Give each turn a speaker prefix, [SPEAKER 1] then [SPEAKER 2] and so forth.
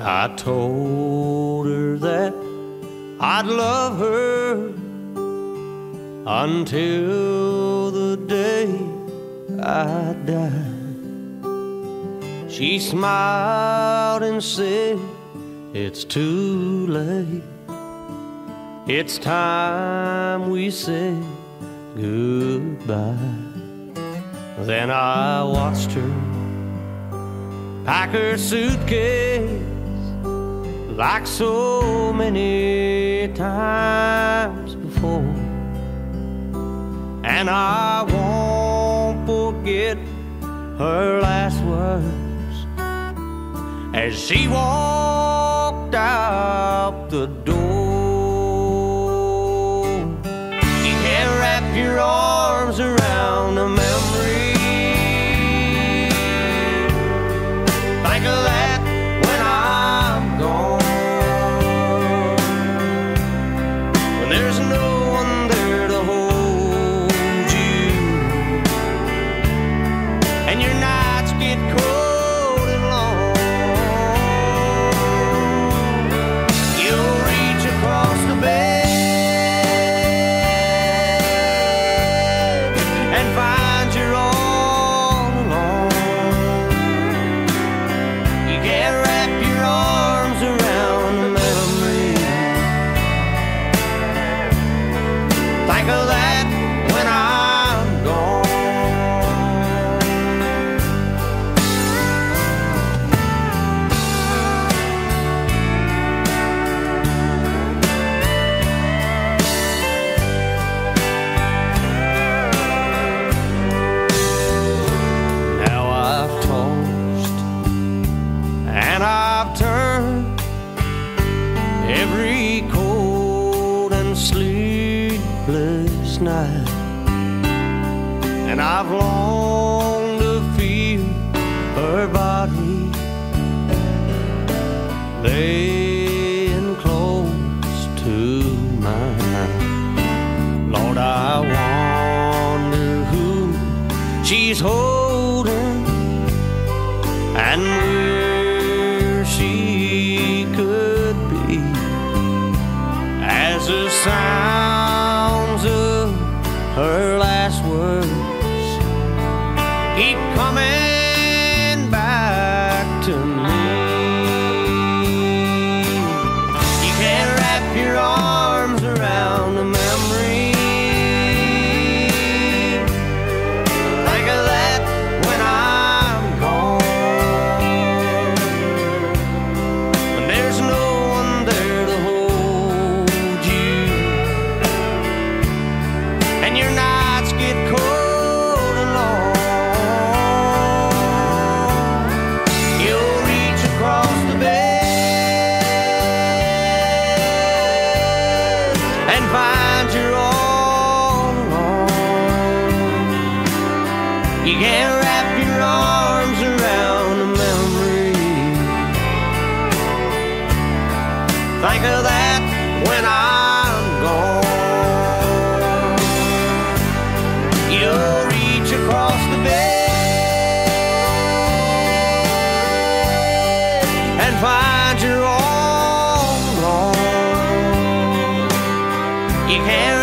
[SPEAKER 1] I told her that I'd love her until the day I died. She smiled and said, it's too late. It's time we said goodbye. Then I watched her pack her suitcase like so many times before. And I won't forget her last words as she walked out the door. You can't wrap your arms around a memory. Think of that when I'm gone, when there's no one there to hold you, and your nights get cold and long. You'll reach across the bed and find you're all alone. You can't wrap your arms around a memory. Think of that when I'm gone. Now I've tossed and I've turned every cold and sleepless night, and I've longed to feel her body laying close to mine. Lord, I wonder who she's holding and where she could be as the sounds of her last words keep coming back to me. You can't wrap your arms around a memory. Think of that when I'm gone, when there's no one there to hold you, and your nights get cold and long. You'll reach across the bed and find you're all alone. You can't wrap your arms around a memory. Think of that when I'm gone. You'll reach across the bed and find you're all alone. You can't